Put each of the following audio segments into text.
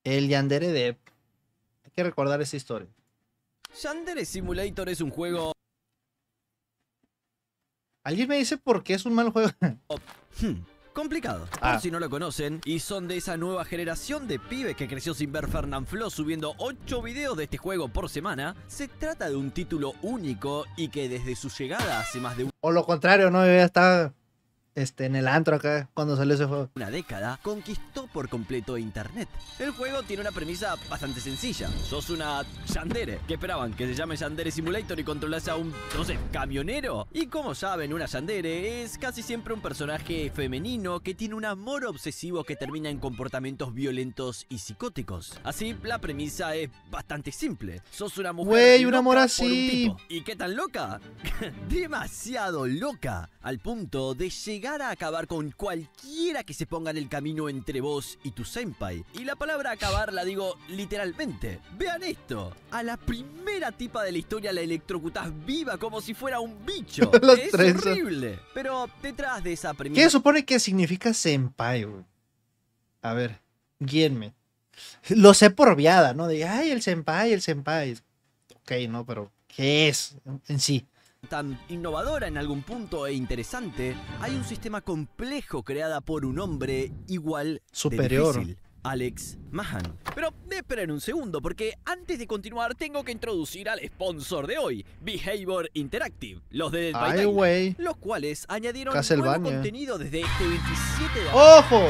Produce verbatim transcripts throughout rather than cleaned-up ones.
El Yandere Dev. Hay que recordar esa historia. Yandere Simulator es un juego... ¿Alguien me dice por qué es un mal juego? Hmm, complicado. Ah. Por si no lo conocen, y son de esa nueva generación de pibes que creció sin ver Fernanfloo subiendo ocho videos de este juego por semana, se trata de un título único y que desde su llegada hace más de O lo contrario, ¿no? Yo ya estaba este, en el antro acá cuando salió ese juego. una década, conquistó por completo internet. El juego tiene una premisa bastante sencilla. Sos una yandere. ¿Qué esperaban? ¿Que se llame Yandere Simulator y controlás a un, no sé, camionero? Y como saben, una yandere es casi siempre un personaje femenino que tiene un amor obsesivo que termina en comportamientos violentos y psicóticos. Así, la premisa es bastante simple. Sos una mujer Güey, un loca amor por así. un tipo. ¿Y qué tan loca? Demasiado loca. Al punto de llegar a acabar con cualquiera que se ponga en el camino entre vos y tu senpai. Y la palabra acabar la digo literalmente. Vean esto. A la primera tipa de la historia la electrocutás viva como si fuera un bicho. Los Es tres. horrible. Pero detrás de esa premisa... ¿Qué supone que significa senpai, güey? A ver, guíenme. Lo sé por viada, ¿no? De, ay, el senpai, el senpai. Ok, no, pero ¿qué es en sí? tan innovadora en algún punto e interesante, hay un sistema complejo creada por un hombre igual Superior. de difícil, Alex Mahan. Pero esperen un segundo, porque antes de continuar tengo que introducir al sponsor de hoy, Behavior Interactive, los de Dead by Ay, Daylight, güey. los cuales añadieron nuevo Castlevania. contenido desde este veintisiete de abril. ¡Ojo!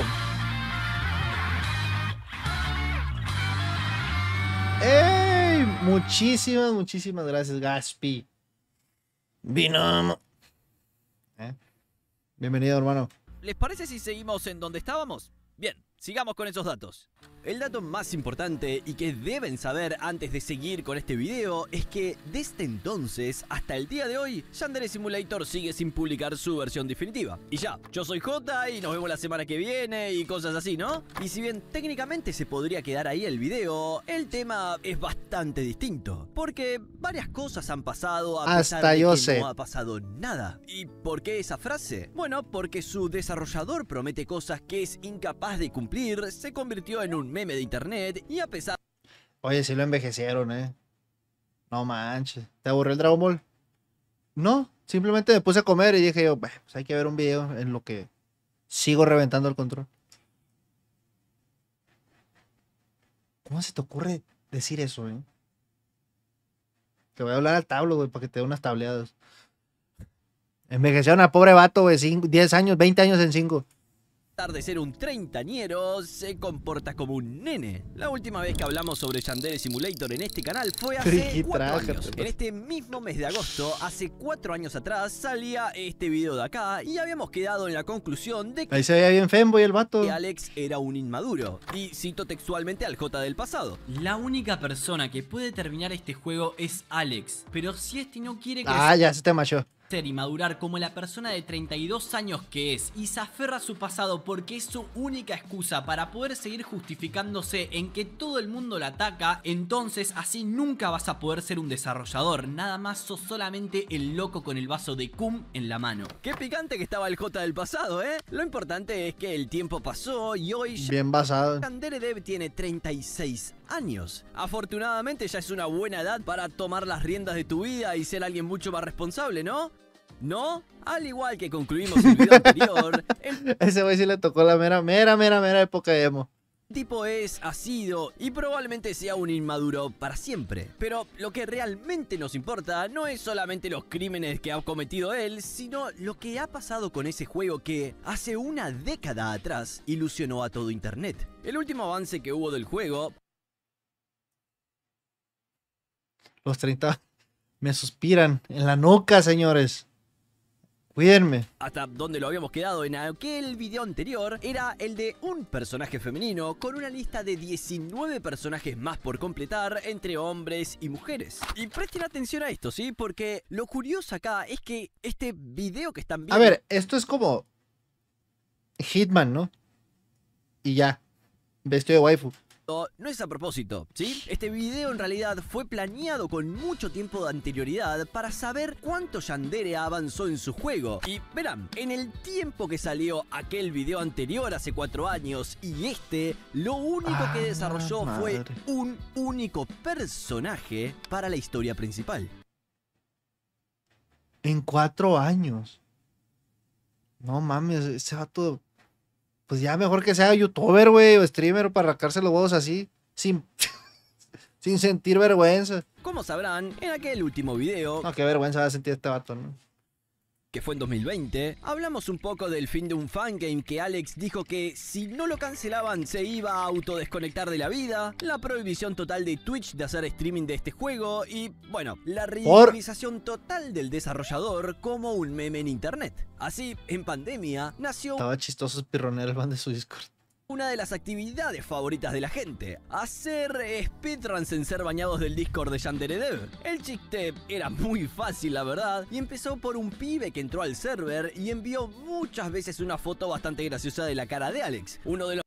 ¡Ey! Muchísimas, muchísimas gracias, Gaspi. Vino. ¿Eh? Bienvenido, hermano. ¿Les parece si seguimos en donde estábamos? Bien, sigamos con esos datos. El dato más importante y que deben saber antes de seguir con este video es que desde entonces hasta el día de hoy, Yandere Simulator sigue sin publicar su versión definitiva. Y ya, yo soy Jota y nos vemos la semana que viene y cosas así, ¿no? Y si bien técnicamente se podría quedar ahí el video, el tema es bastante distinto. Porque varias cosas han pasado a pesar Hasta de yo que sé. no ha pasado nada. ¿Y por qué esa frase? Bueno, porque su desarrollador promete cosas que es incapaz de cumplir, se convirtió en un meme de internet y a pesar... Oye, sí lo envejecieron, ¿eh? No manches. ¿Te aburrió el Dragon Ball? No, simplemente me puse a comer y dije yo, "Bah, pues hay que ver un video en lo que sigo reventando el control". ¿Cómo se te ocurre decir eso, eh? Te voy a hablar al tablo, güey, para que te dé unas tableadas. Envejecieron a pobre vato, güey, diez años, veinte años en cinco. de ser un treintañero, se comporta como un nene. La última vez que hablamos sobre Yandere Simulator en este canal fue hace Friki, cuatro años. trájate, En este mismo mes de agosto, hace cuatro años atrás, salía este video de acá y habíamos quedado en la conclusión de que Ahí se veía bien femboy el vato. Alex era un inmaduro. Y cito textualmente al J del pasado. La única persona que puede terminar este juego es Alex, pero si este no quiere Ah, crecer ya se te machó. y madurar como la persona de treinta y dos años que es y se aferra a su pasado porque es su única excusa para poder seguir justificándose en que todo el mundo la ataca, entonces así nunca vas a poder ser un desarrollador, nada más sos solamente el loco con el vaso de cum en la mano. Qué picante que estaba el J del pasado, ¿eh? Lo importante es que el tiempo pasó y hoy ya... Bien basado. Yandere Dev tiene treinta y seis años. Afortunadamente ya es una buena edad para tomar las riendas de tu vida y ser alguien mucho más responsable, ¿no? ¿No? Al igual que concluimos el video anterior, el Ese güey sí le tocó la mera, mera, mera, mera época de emo. tipo es, ha sido y probablemente sea un inmaduro para siempre. Pero lo que realmente nos importa no es solamente los crímenes que ha cometido él, sino lo que ha pasado con ese juego que hace una década atrás ilusionó a todo internet. El último avance que hubo del juego... Los treinta me suspiran en la nuca, señores. Cuídenme. Hasta donde lo habíamos quedado en aquel video anterior, era el de un personaje femenino con una lista de diecinueve personajes más por completar entre hombres y mujeres. Y presten atención a esto, ¿sí? Porque lo curioso acá es que este video que están viendo... A ver, esto es como Hitman, ¿no? Y ya. Vestido de waifu. no es a propósito, ¿sí? Este video en realidad fue planeado con mucho tiempo de anterioridad para saber cuánto Yandere avanzó en su juego. Y verán, en el tiempo que salió aquel video anterior hace cuatro años y este, lo único Ah, que desarrolló fue madre. un único personaje para la historia principal. En cuatro años. No mames, ese vato. Pues ya mejor que sea youtuber, güey, o streamer para arrancarse los huevos así. Sin, sin sentir vergüenza. Como sabrán, en aquel último video, No, qué vergüenza va a sentir este vato, ¿no? que fue en dos mil veinte, hablamos un poco del fin de un fangame que Alex dijo que si no lo cancelaban se iba a autodesconectar de la vida, la prohibición total de Twitch de hacer streaming de este juego y, bueno, la ridiculización total del desarrollador como un meme en internet. Así, en pandemia, nació Estaba chistoso espirronero el fan de su Discord. una de las actividades favoritas de la gente, hacer speedruns en ser bañados del Discord de Yandere Dev. El chiste era muy fácil, la verdad, y empezó por un pibe que entró al server y envió muchas veces una foto bastante graciosa de la cara de Alex, uno de los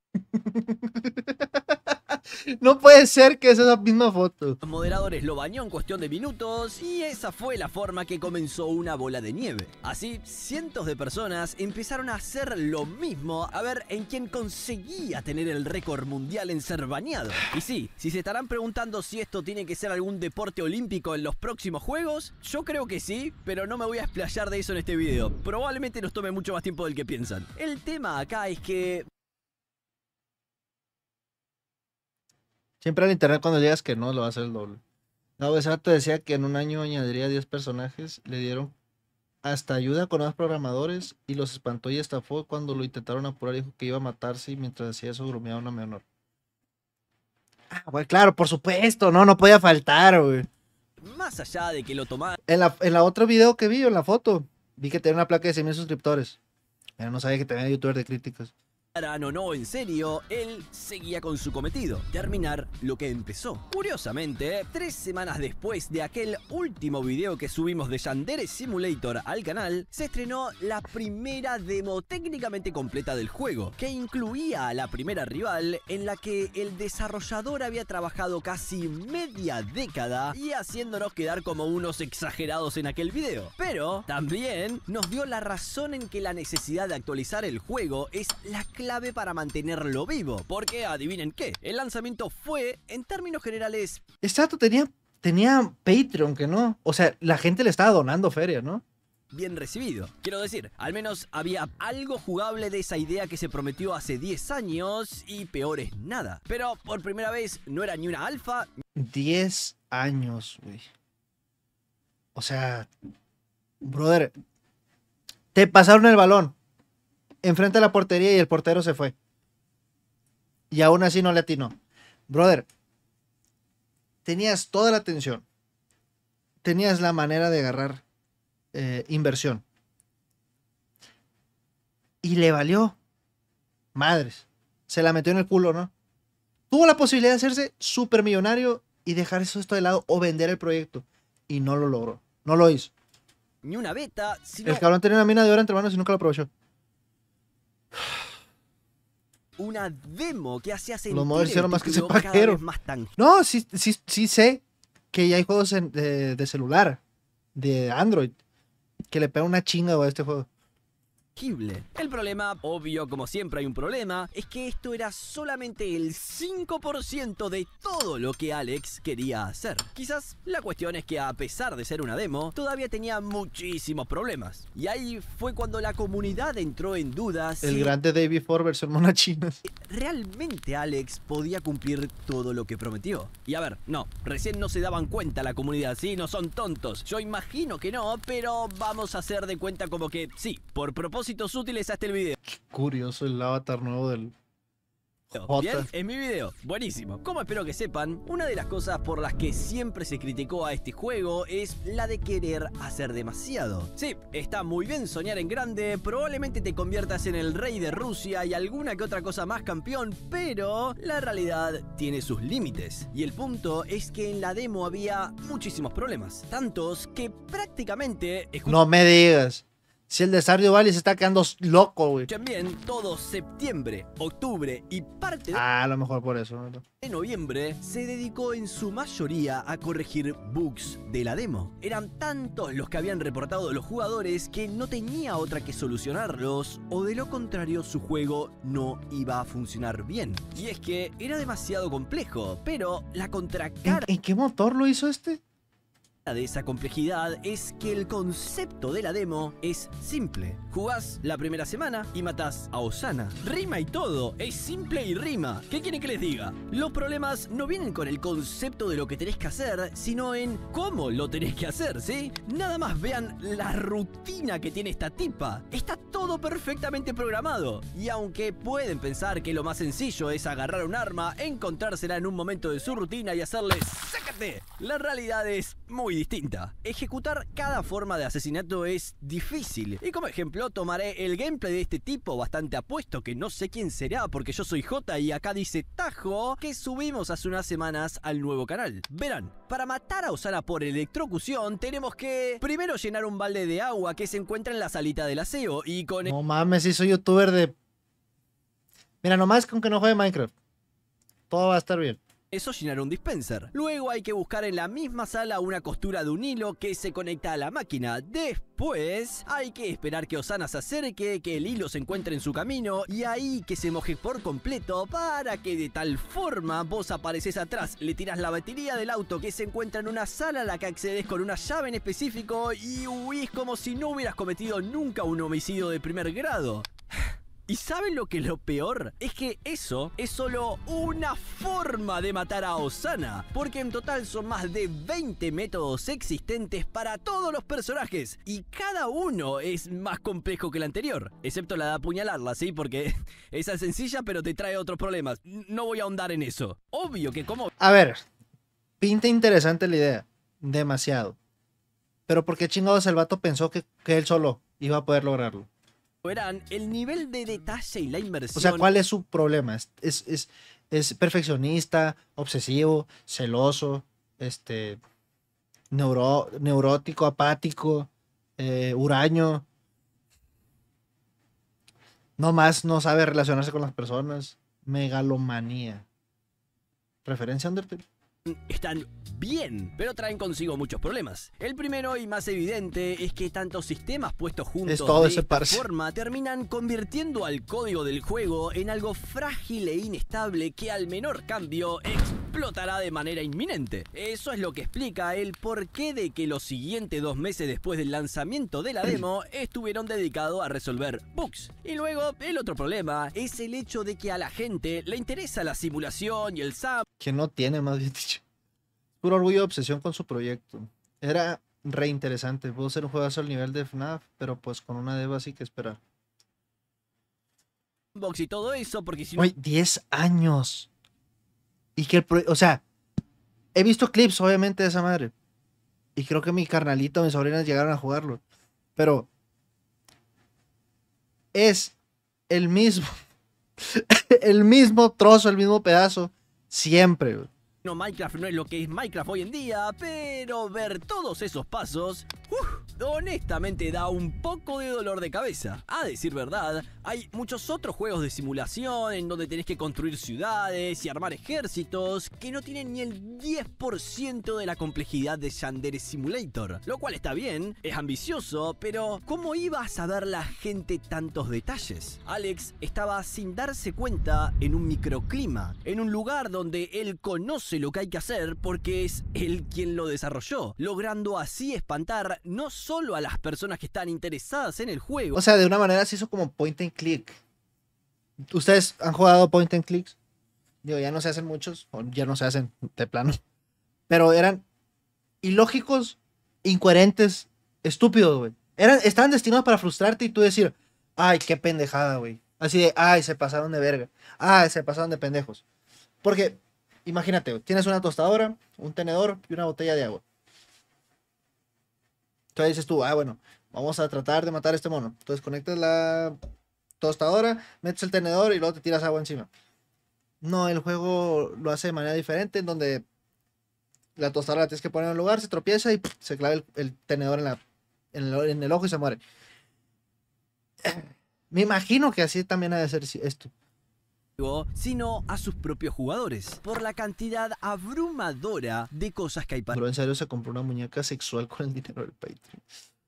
No puede ser que es esa misma foto. Los moderadores lo bañó en cuestión de minutos y esa fue la forma que comenzó una bola de nieve. Así, cientos de personas empezaron a hacer lo mismo a ver en quién conseguía tener el récord mundial en ser bañado. Y sí, si se estarán preguntando si esto tiene que ser algún deporte olímpico en los próximos juegos, yo creo que sí, pero no me voy a explayar de eso en este video. Probablemente nos tome mucho más tiempo del que piensan. El tema acá es que Siempre al internet cuando llegas que no, lo va a hacer el doble. No, ese vato decía que en un año añadiría diez personajes. Le dieron hasta ayuda con nuevos programadores y los espantó y estafó cuando lo intentaron apurar. Dijo que iba a matarse y mientras hacía eso bromeaba a una menor. Ah, güey, claro, por supuesto. No, no podía faltar, güey. más allá de que lo tomaran En la, en la otro video que vi, en la foto, vi que tenía una placa de cien mil suscriptores. Pero no sabía que tenía youtuber de críticas. o no en serio, él seguía con su cometido, terminar lo que empezó. Curiosamente, tres semanas después de aquel último video que subimos de Yandere Simulator al canal, se estrenó la primera demo técnicamente completa del juego, que incluía a la primera rival en la que el desarrollador había trabajado casi media década y haciéndonos quedar como unos exagerados en aquel video. Pero también nos dio la razón en que la necesidad de actualizar el juego es la clave clave para mantenerlo vivo, porque adivinen qué, el lanzamiento fue, en términos generales, Este dato tenía, tenía Patreon, que no. O sea, la gente le estaba donando feria, ¿no? bien recibido. Quiero decir, al menos había algo jugable de esa idea que se prometió hace diez años y peor es nada. Pero por primera vez no era ni una alfa. diez años, güey. O sea, brother, te pasaron el balón enfrente de la portería y el portero se fue. Y aún así no le atinó. Brother, tenías toda la atención. Tenías la manera de agarrar eh, inversión. Y le valió. Madres. Se la metió en el culo, ¿no? Tuvo la posibilidad de hacerse súper millonario y dejar eso esto de lado o vender el proyecto. Y no lo logró. No lo hizo. Ni una beta, sino El cabrón tenía una mina de oro entre manos y nunca lo aprovechó. una demo que hacía sentir Los modders hicieron el más que ese título cada pajero. vez más tan No, sí, sí, sí sé que ya hay juegos en- de, de celular, de Android, que le pegan una chinga güey, a este juego. tangible. El problema, obvio como siempre hay un problema, es que esto era solamente el cinco por ciento de todo lo que Alex quería hacer. Quizás la cuestión es que a pesar de ser una demo, todavía tenía muchísimos problemas. Y ahí fue cuando la comunidad entró en dudas El si grande Day Before versión mona china. realmente Alex podía cumplir todo lo que prometió. Y a ver, no, recién no se daban cuenta la comunidad, sí, no son tontos. Yo imagino que no, pero vamos a hacer de cuenta como que sí, por propósitos útiles hasta el video. Curioso el avatar nuevo del Jota. Bien, en mi video, buenísimo. Como espero que sepan, una de las cosas por las que siempre se criticó a este juego es la de querer hacer demasiado. Sí, está muy bien soñar en grande, probablemente te conviertas en el rey de Rusia y alguna que otra cosa más campeón, pero la realidad tiene sus límites. Y el punto es que en la demo había muchísimos problemas, tantos que prácticamente... No me digas. Si el de Stardew Valley se está quedando loco, güey. También todo septiembre, octubre y parte de Ah, a lo mejor por eso. ¿no? de noviembre se dedicó en su mayoría a corregir bugs de la demo. Eran tantos los que habían reportado los jugadores que no tenía otra que solucionarlos, o de lo contrario su juego no iba a funcionar bien. Y es que era demasiado complejo, pero la ¿En, contracara en qué motor lo hizo este? de esa complejidad es que el concepto de la demo es simple. Jugás la primera semana y matás a Osana. Rima y todo, es simple y rima. ¿Qué quieren que les diga? Los problemas no vienen con el concepto de lo que tenés que hacer, sino en cómo lo tenés que hacer, ¿sí? Nada más vean la rutina que tiene esta tipa. Está todo perfectamente programado. Y aunque pueden pensar que lo más sencillo es agarrar un arma, encontrársela en un momento de su rutina y hacerle ¡sácate! La realidad es muy distinta. Ejecutar cada forma de asesinato es difícil. Y como ejemplo tomaré el gameplay de este tipo bastante apuesto, que no sé quién será porque yo soy J y acá dice Tajo, que subimos hace unas semanas al nuevo canal. Verán, para matar a Osana por electrocución tenemos que primero llenar un balde de agua que se encuentra en la salita del aseo y con No mames, si soy youtuber de... Mira, nomás con que no juegue Minecraft. Todo va a estar bien. eso llenar un dispenser. Luego hay que buscar en la misma sala una costura de un hilo que se conecta a la máquina. Después hay que esperar que Osana se acerque, que el hilo se encuentre en su camino y ahí que se moje por completo para que de tal forma vos apareces atrás, le tiras la batería del auto que se encuentra en una sala a la que accedes con una llave en específico y huís como si no hubieras cometido nunca un homicidio de primer grado. ¿Y saben lo que es lo peor? Es que eso es solo una forma de matar a Osana, porque en total son más de veinte métodos existentes para todos los personajes, y cada uno es más complejo que el anterior, excepto la de apuñalarla, ¿sí? Porque esa es sencilla pero te trae otros problemas. No voy a ahondar en eso. Obvio que como... A ver, pinta interesante la idea. Demasiado. Pero ¿por qué chingados el vato pensó que, que él solo iba a poder lograrlo? verán, el nivel de detalle y la inversión... O sea, ¿cuál es su problema? ¿Es, es, es, es perfeccionista, obsesivo, celoso, este, neuro, neurótico, apático, eh, huraño? No más no sabe relacionarse con las personas. Megalomanía. ¿Referencia a Undertale? Están bien, pero traen consigo muchos problemas. El primero y más evidente es que tantos sistemas puestos juntos Es todo de ese esta parche. forma terminan convirtiendo al código del juego en algo frágil e inestable que al menor cambio explotará de manera inminente. Eso es lo que explica el porqué de que los siguientes dos meses después del lanzamiento de la demo estuvieron dedicados a resolver bugs. Y luego, el otro problema es el hecho de que a la gente le interesa la simulación y el SAM. Que no tiene, más bien dicho. Puro orgullo y obsesión con su proyecto. Era re interesante. Pudo ser un juegazo al nivel de F NAF, pero pues con una demo así que esperar. Box y todo eso, porque si no... Güey, diez años. Y que el pro... O sea, he visto clips, obviamente, de esa madre. Y creo que mi carnalito, mis sobrinas llegaron a jugarlo. Pero es el mismo. El mismo trozo, el mismo pedazo. Siempre, güey. No, Minecraft no es lo que es Minecraft hoy en día, pero ver todos esos pasos, uf, honestamente da un poco de dolor de cabeza. A decir verdad, hay muchos otros juegos de simulación en donde tenés que construir ciudades y armar ejércitos que no tienen ni el diez por ciento de la complejidad de Yandere Simulator. Lo cual está bien, es ambicioso, pero ¿cómo iba a saber la gente tantos detalles? Alex estaba sin darse cuenta en un microclima, en un lugar donde él conoce lo que hay que hacer porque es él quien lo desarrolló, logrando así espantar no solo a las personas que están interesadas en el juego. O sea, de una manera se hizo como point and click. ¿Ustedes han jugado point and clicks? Digo, ya no se hacen muchos, o ya no se hacen de plano. Pero eran ilógicos, incoherentes, estúpidos, güey. Eran, estaban destinados para frustrarte y tú decir, ay, qué pendejada, güey. Así de, ay, se pasaron de verga. Ay, se pasaron de pendejos. Porque, imagínate, tienes una tostadora, un tenedor y una botella de agua. Entonces dices tú, ah, bueno, vamos a tratar de matar a este mono. Entonces conectas la tostadora, metes el tenedor y luego te tiras agua encima. No, el juego lo hace de manera diferente, en donde la tostadora la tienes que poner en un lugar, se tropieza y ¡puf! Se clava el, el tenedor en, la, en, el, en el ojo y se muere. Me imagino que así también ha de ser esto. Sino a sus propios jugadores, por la cantidad abrumadora de cosas que hay para Bro, en serio se compró una muñeca sexual con el dinero del Patreon.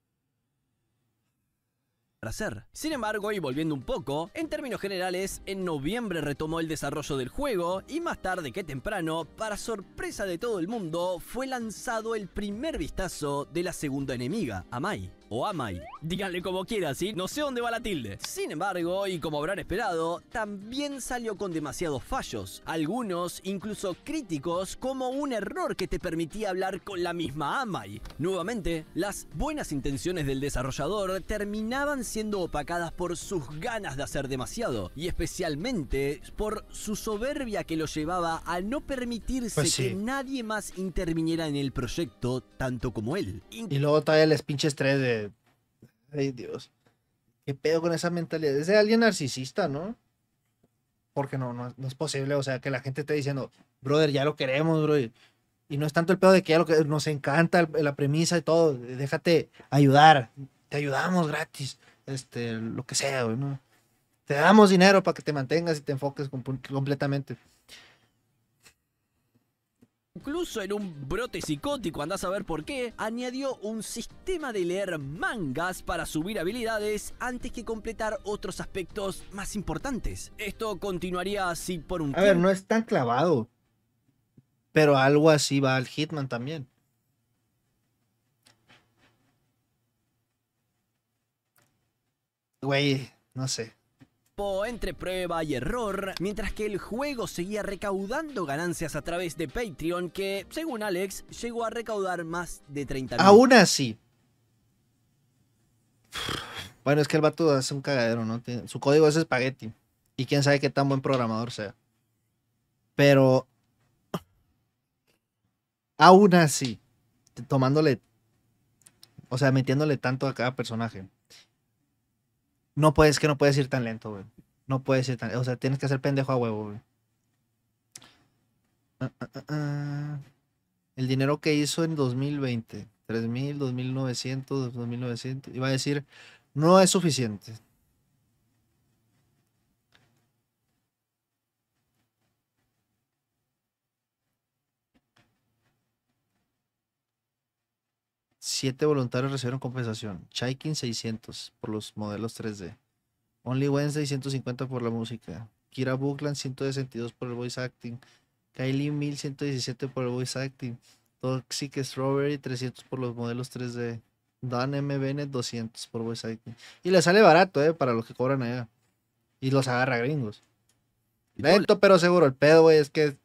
hacer. Sin embargo, y volviendo un poco, en términos generales, en noviembre retomó el desarrollo del juego y más tarde que temprano, para sorpresa de todo el mundo, fue lanzado el primer vistazo de la segunda enemiga, Amai. O Amai. Díganle como quieran, ¿sí? No sé dónde va la tilde. Sin embargo, y como habrán esperado, también salió con demasiados fallos. Algunos incluso críticos, como un error que te permitía hablar con la misma Amai. Nuevamente, las buenas intenciones del desarrollador terminaban siendo opacadas por sus ganas de hacer demasiado. Y especialmente por su soberbia que lo llevaba a no permitirse Pues sí. que nadie más interviniera en el proyecto tanto como él. Y luego todavía les pinches tres de... Ay, Dios. ¿Qué pedo con esa mentalidad? Es de alguien narcisista, ¿no? Porque no, no, no es posible, o sea, que la gente esté diciendo, brother, ya lo queremos, bro. Y, y no es tanto el pedo de que ya lo que nos encanta el- la premisa y todo. Déjate ayudar. Te ayudamos gratis. Este, lo que sea, güey, ¿no? Te damos dinero para que te mantengas y te enfoques com- completamente. Incluso en un brote psicótico, andás a ver por qué, añadió un sistema de leer mangas para subir habilidades antes que completar otros aspectos más importantes. Esto continuaría así por un A ver, tiempo. no es tan clavado. Pero algo así va al Hitman también. Güey, no sé. Entre prueba y error, mientras que el juego seguía recaudando ganancias a través de Patreon que, según Alex, llegó a recaudar más de treinta mil. Aún así. Bueno, es que el vato hace un cagadero, ¿no? Tiene- Su código es espagueti. Y quién sabe qué tan buen programador sea. Pero aún así, t- tomándole, o sea, metiéndole tanto a cada personaje. No puedes, que no puedes ir tan lento, güey. No puedes ir tan, o sea, tienes que ser pendejo a huevo, güey. Ah, ah, ah, ah. El dinero que hizo en dos mil veinte, tres mil, dos mil novecientos, dos mil novecientos, iba a decir, no es suficiente. Siete voluntarios recibieron compensación. Chaikin seiscientos por los modelos tres D. Only Wednesday ciento cincuenta por la música. Kira Bookland ciento sesenta y dos por el voice acting. Kylie Mill ciento diecisiete por el voice acting. Toxic Strawberry trescientos por los modelos tres D. Dan M. Bennett doscientos por voice acting. Y le sale barato, eh, para los que cobran allá. Y los agarra gringos. Lento pero seguro. El pedo, güey, es que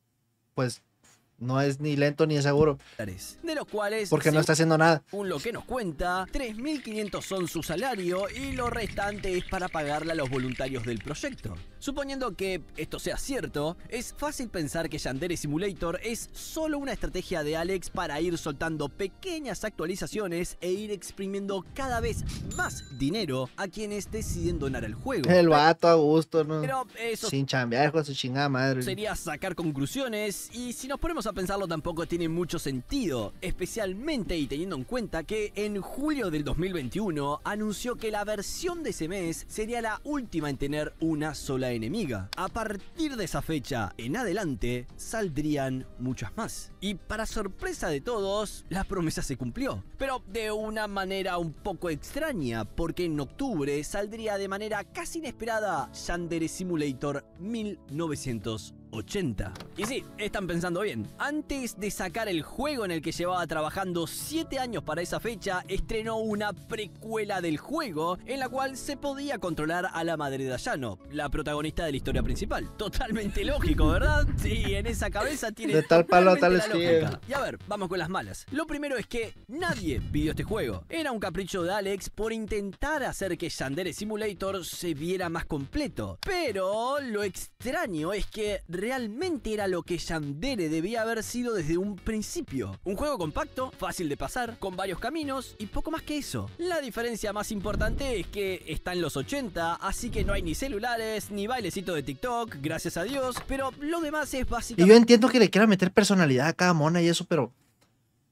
pues no es ni lento ni es seguro. De los cuales, Porque no está haciendo nada. según lo que nos cuenta, tres mil quinientos son su salario y lo restante es para pagarle a los voluntarios del proyecto. Suponiendo que esto sea cierto, es fácil pensar que Yandere Simulator es solo una estrategia de Alex para ir soltando pequeñas actualizaciones e ir exprimiendo cada vez más dinero a quienes deciden donar el juego. El vato a gusto, ¿no? Pero eso Sin chambear con su chingada madre. sería sacar conclusiones y si nos ponemos a pensarlo tampoco tiene mucho sentido, especialmente y teniendo en cuenta que en julio del dos mil veintiuno anunció que la versión de ese mes sería la última en tener una sola enemiga. A partir de esa fecha en adelante saldrían muchas más. Y para sorpresa de todos, la promesa se cumplió, pero de una manera un poco extraña, porque en octubre saldría de manera casi inesperada Yandere Simulator mil novecientos ochenta. Y sí, están pensando bien. Antes de sacar el juego en el que llevaba trabajando siete años para esa fecha, estrenó una precuela del juego en la cual se podía controlar a la madre de Ayano, la protagonista de la historia principal. Totalmente lógico, ¿verdad? Sí, en esa cabeza tiene De tal palo a tal totalmente la astilla. lógica. Y a ver, vamos con las malas. Lo primero es que nadie pidió este juego. Era un capricho de Alex por intentar hacer que Yandere Simulator se viera más completo. Pero lo extraño es que realmente era lo que Yandere debía haber sido desde un principio. Un juego compacto, fácil de pasar, con varios caminos y poco más que eso. La diferencia más importante es que está en los ochenta, así que no hay ni celulares, ni bailecito de TikTok, gracias a Dios, pero lo demás es Y básicamente... yo entiendo que le quiera meter personalidad a cada mona y eso, pero.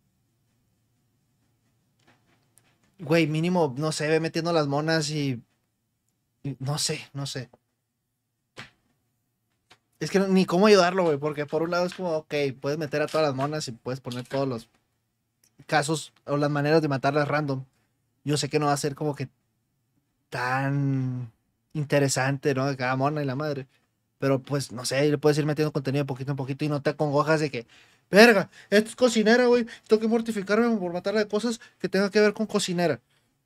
Güey, mínimo, no sé, ve metiendo las monas y Y no sé, no sé. Es que no- ni cómo ayudarlo, güey, porque por un lado es como, ok, puedes meter a todas las monas y puedes poner todos los casos o las maneras de matarlas random. Yo sé que no va a ser como que tan interesante, ¿no? De cada mona y la madre. Pero pues, no sé, le puedes ir metiendo contenido de poquito en poquito y no te acongojas de que, verga, esto es cocinera, güey. Tengo que mortificarme por matarla de cosas que tengan que ver con cocinera.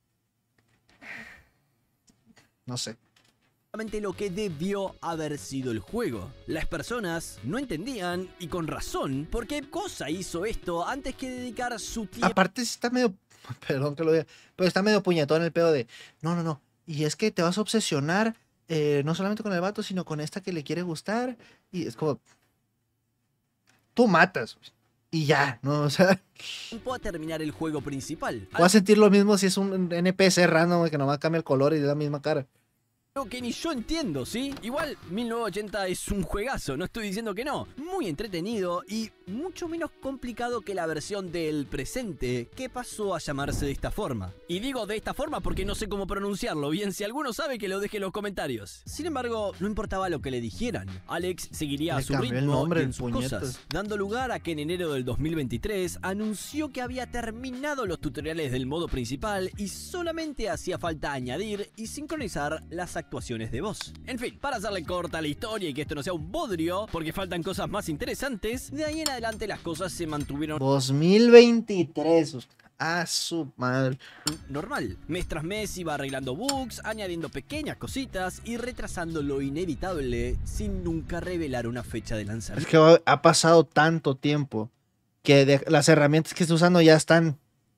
No sé. Lo que debió haber sido el juego. Las personas no entendían, y con razón, por qué cosa hizo esto antes que dedicar su tiempo. Aparte, sí está medio, perdón que lo diga, pero está medio puñetón el pedo de, no, no, no. Y es que te vas a obsesionar eh, no solamente con el vato, sino con esta que le quiere gustar. Y es como, tú matas. Y ya, ¿no? O sea, a terminar el juego principal. voy a sentir lo mismo si es un N P C random güey, que nomás cambia el color y de la misma cara. Algo que ni yo entiendo, ¿sí? Igual mil novecientos ochenta es un juegazo, no estoy diciendo que no. Muy entretenido y mucho menos complicado que la versión del presente que pasó a llamarse de esta forma. Y digo de esta forma porque no sé cómo pronunciarlo, bien si alguno sabe que lo deje en los comentarios. Sin embargo, no importaba lo que le dijeran, Alex seguiría Le a su cambió el ritmo nombre, y en el sus puñetas. cosas, dando lugar a que en enero del dos mil veintitrés anunció que había terminado los tutoriales del modo principal y solamente hacía falta añadir y sincronizar las actuaciones de voz. En fin, para hacerle corta la historia y que esto no sea un bodrio, porque faltan cosas más interesantes, de ahí en adelante las cosas se mantuvieron dos mil veintitrés. A su madre. normal. Mes tras mes iba arreglando bugs, añadiendo pequeñas cositas y retrasando lo inevitable sin nunca revelar una fecha de Es lanzamiento. que ha pasado tanto tiempo que de- las herramientas que está usando ya están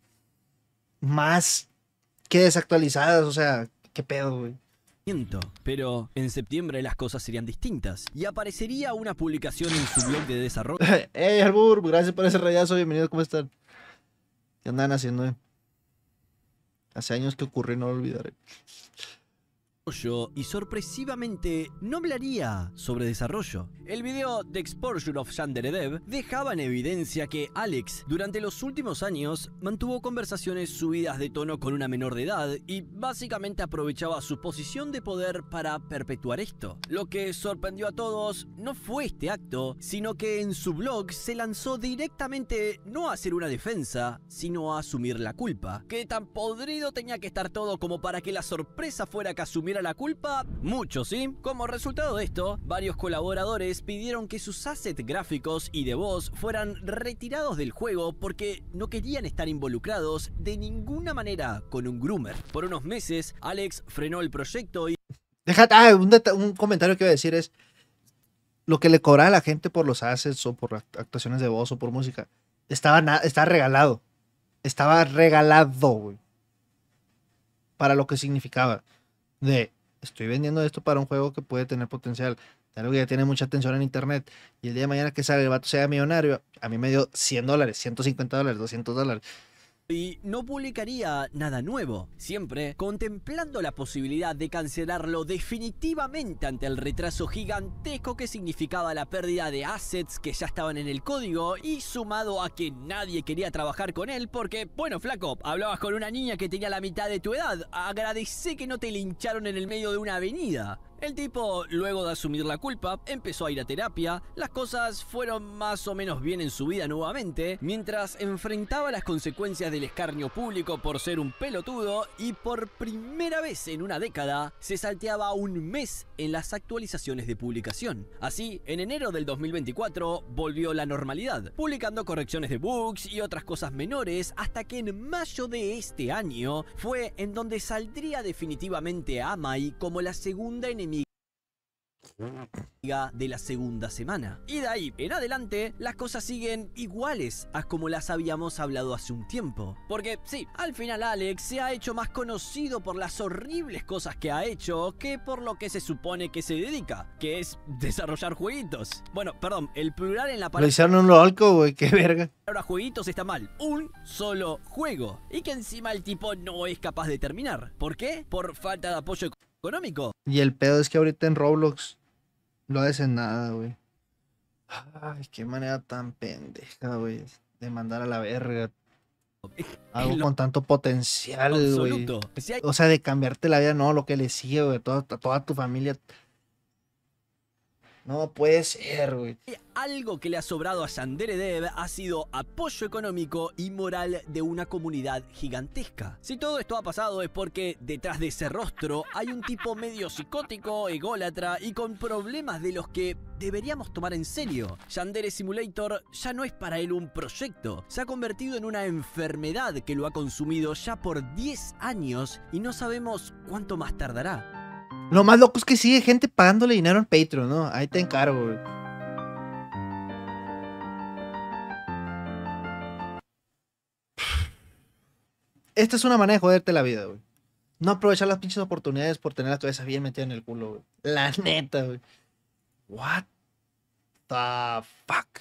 más que desactualizadas. O sea, qué pedo, güey. Pero en septiembre las cosas serían distintas y aparecería una publicación en su blog de desarrollo Hey, Arbur, gracias por ese rayazo. Bienvenido, ¿cómo están? ¿Qué andan haciendo? eh? Hace años que ocurrió y no lo olvidaré. y sorpresivamente no hablaría sobre desarrollo. El video The Exposure of Yandere Dev dejaba en evidencia que Alex durante los últimos años mantuvo conversaciones subidas de tono con una menor de edad y básicamente aprovechaba su posición de poder para perpetuar esto. Lo que sorprendió a todos no fue este acto, sino que en su blog se lanzó directamente no a hacer una defensa, sino a asumir la culpa. ¿Qué tan podrido tenía que estar todo como para que la sorpresa fuera que asumiera la culpa? Mucho, ¿sí? Como resultado de esto, varios colaboradores pidieron que sus assets gráficos y de voz fueran retirados del juego porque no querían estar involucrados de ninguna manera con un groomer. Por unos meses, Alex frenó el proyecto y Déjate, ah, un, deta- un comentario que iba a decir es lo que le cobraba a la gente por los assets o por act- actuaciones de voz o por música. Estaba, na- estaba regalado. Estaba regalado, güey. Para lo que significaba. De, estoy vendiendo esto para un juego que puede tener potencial. De algo que ya tiene mucha atención en internet. Y el día de mañana que salga el vato sea millonario, a mí me dio cien dólares, ciento cincuenta dólares, doscientos dólares. y no publicaría nada nuevo, siempre contemplando la posibilidad de cancelarlo definitivamente ante el retraso gigantesco que significaba la pérdida de assets que ya estaban en el código y sumado a que nadie quería trabajar con él porque, bueno, flaco, hablabas con una niña que tenía la mitad de tu edad, agradecé que no te lincharon en el medio de una avenida. El tipo, luego de asumir la culpa, empezó a ir a terapia, las cosas fueron más o menos bien en su vida nuevamente, mientras enfrentaba las consecuencias del escarnio público por ser un pelotudo y por primera vez en una década se salteaba un mes en las actualizaciones de publicación. Así, en enero del dos mil veinticuatro volvió la normalidad, publicando correcciones de bugs y otras cosas menores hasta que en mayo de este año fue en donde saldría definitivamente Amai como la segunda enemiga de la segunda semana. Y de ahí en adelante las cosas siguen iguales a como las habíamos hablado hace un tiempo. Porque sí, al final Alex se ha hecho más conocido por las horribles cosas que ha hecho que por lo que se supone que se dedica, que es desarrollar jueguitos. Bueno, perdón, el plural en la Lo palabra hicieron un loco, güey, qué verga. jueguitos está mal. Un solo juego. Y que encima el tipo no es capaz de terminar. ¿Por qué? Por falta de apoyo económico. Y el pedo es que ahorita en Roblox lo hacen nada, güey. Ay, qué manera tan pendeja, güey, de mandar a la verga Algo en lo con tanto potencial, güey. absoluto. Si hay O sea, de cambiarte la vida, no, lo que le sigue, güey, toda, toda tu familia. No puede ser, güey. algo que le ha sobrado a Yandere Dev, ha sido apoyo económico y moral de una comunidad gigantesca. Si todo esto ha pasado es porque detrás de ese rostro hay un tipo medio psicótico, ególatra y con problemas de los que deberíamos tomar en serio. Yandere Simulator ya no es para él un proyecto, se ha convertido en una enfermedad que lo ha consumido ya por diez años y no sabemos cuánto más tardará. Lo más loco es que sigue gente pagándole dinero en Patreon, ¿no? Ahí te encargo, güey. Esta es una manera de joderte la vida, güey. No aprovechar las pinches oportunidades por tener la cabeza bien metida en el culo, güey. La neta, güey. What the fuck.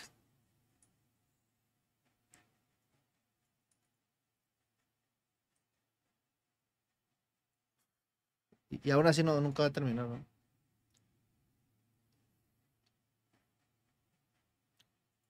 Y, y aún así no, nunca va a terminar, ¿no?